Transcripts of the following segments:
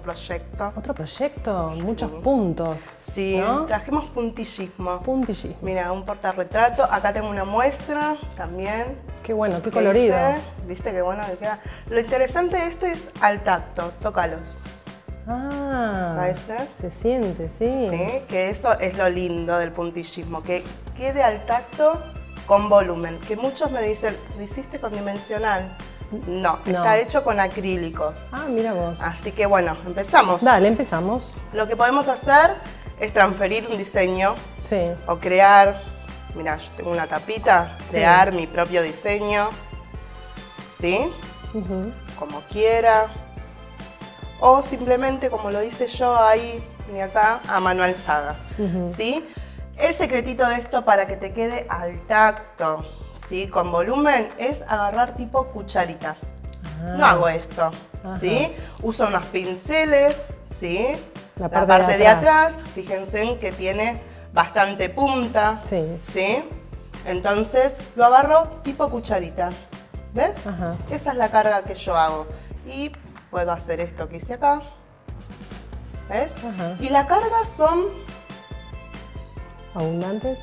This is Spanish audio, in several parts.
otro proyecto. ¿Otro proyecto? Sí. Muchos puntos. Sí, ¿no? trajimos puntillismo. Puntillismo. Mira, un portarretrato. Acá tengo una muestra también. Qué bueno, qué colorido. ¿Viste qué bueno que queda? Lo interesante de esto es al tacto, tócalos. Ah, ¿Ese? se siente, sí. Sí, que eso es lo lindo del puntillismo, que quede al tacto con volumen. Que muchos me dicen, ¿lo hiciste con dimensional? No, está hecho con acrílicos. Ah, mira vos. Así que bueno, empezamos. Dale, empezamos. Lo que podemos hacer es transferir un diseño. Sí. O crear, mira, yo tengo una tapita, crear mi propio diseño. ¿Sí? Como quiera. O simplemente, como lo hice yo ahí, de acá, a mano alzada. ¿Sí? El secretito de esto para que te quede al tacto, ¿sí? Con volumen, es agarrar tipo cucharita. No hago esto, ¿sí? Uso unos pinceles, ¿sí? La parte de atrás, fíjense en que tiene bastante punta, ¿sí? Entonces lo agarro tipo cucharita, ¿ves? Esa es la carga que yo hago. Y puedo hacer esto que hice acá, ¿ves? Y la carga son... ¿abundantes?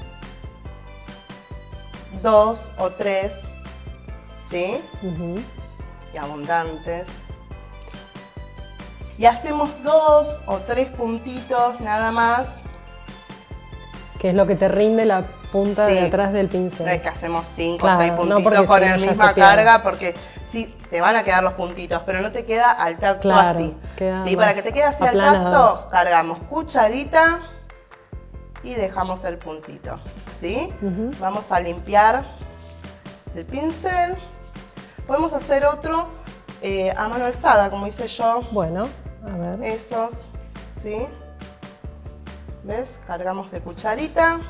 2 o 3, ¿sí? Y abundantes. Y hacemos 2 o 3 puntitos nada más. Que es lo que te rinde la punta de atrás del pincel. No es que hacemos 5 o 6 puntitos con la misma carga, porque sí, te van a quedar los puntitos, pero no te queda al tacto así. Sí, para que te quede así al tacto, cargamos cucharita y dejamos el puntito, ¿sí? Vamos a limpiar el pincel. Podemos hacer otro a mano alzada, como hice yo. Bueno, a ver. Esos, ¿sí? ¿Ves? Cargamos de cucharita.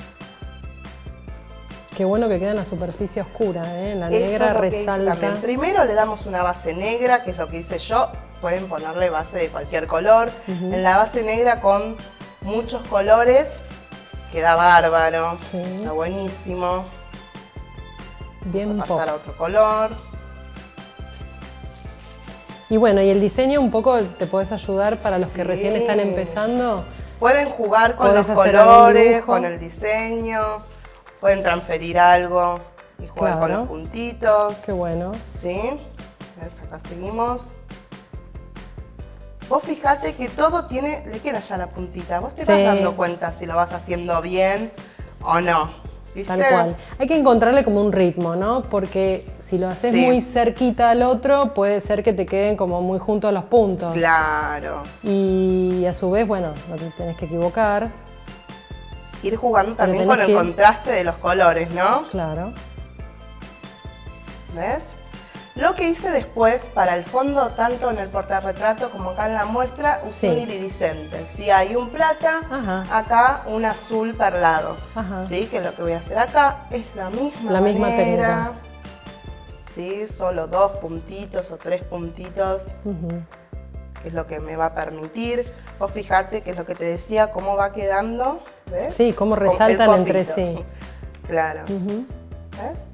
Qué bueno que queda en la superficie oscura, ¿eh? La negra resalta. Primero le damos una base negra, que es lo que hice yo. Pueden ponerle base de cualquier color. En la base negra con muchos colores queda bárbaro. Está buenísimo. Bien. Vamos a pasar a otro color. Y bueno, y el diseño un poco te podés ayudar para los que recién están empezando. Pueden jugar con los colores, con el diseño. Pueden transferir algo y jugar con los puntitos. Qué bueno. ¿Sí? ¿Ves? Acá seguimos. Vos fijate que todo tiene, le queda ya la puntita. Vos te vas dando cuenta si lo vas haciendo bien o no. ¿Viste? Tal cual. Hay que encontrarle como un ritmo, ¿no? Porque si lo haces muy cerquita al otro, puede ser que te queden como muy juntos los puntos. Claro. Y a su vez, bueno, no te tenés que equivocar. Ir jugando también con el contraste de los colores, ¿no? Claro. ¿Ves? Lo que hice después para el fondo, tanto en el portarretrato como acá en la muestra, usé un iridiscente. ¿Sí? Hay un plata, acá un azul perlado. ¿Sí? Que lo que voy a hacer acá es la misma manera. ¿Sí? Solo 2 puntitos o 3 puntitos. Que es lo que me va a permitir. Vos fijate que es lo que te decía, cómo va quedando. ¿Ves? Sí, cómo resaltan entre sí. Claro. ¿Ves?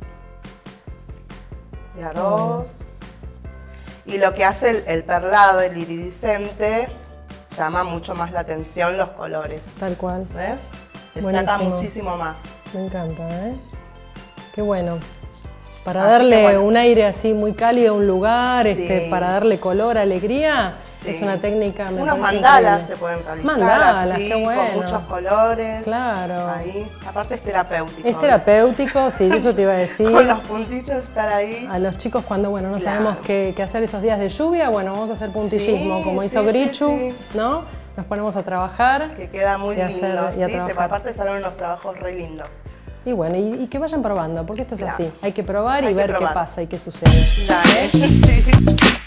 Ya 2. Y lo que hace el perlado, el iridiscente, llama mucho más la atención los colores. Tal cual. ¿Ves? Destaca muchísimo más. Me encanta, ¿eh? Qué bueno. Para darle un aire así muy cálido a un lugar, para darle color, alegría, es una técnica. Unos mandalas se pueden realizar. Mandalas, así, qué bueno. Con muchos colores. Claro. Ahí. Aparte es terapéutico. Es terapéutico, sí, eso te iba a decir. Con los puntitos estar ahí. A los chicos cuando, bueno, no sabemos qué hacer esos días de lluvia, bueno, vamos a hacer puntillismo, como hizo Grichu, ¿no? Nos ponemos a trabajar. Que queda muy lindo, aparte salen unos trabajos re lindos. Y bueno, y que vayan probando, porque esto es así. Hay que probar y ver qué pasa y qué sucede. Dale.